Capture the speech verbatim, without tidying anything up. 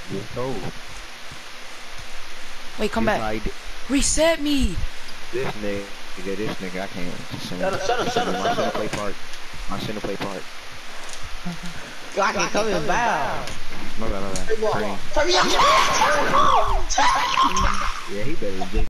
Just told. Wait, come You back. probably did- Reset me. This nigga, this nigga, I can't. Send, Shut up, shut up, shut up, my shut center up. play part. My center play part. I can come in bound. My bad, my bad. Green. Turn me up. Yeah, he better than J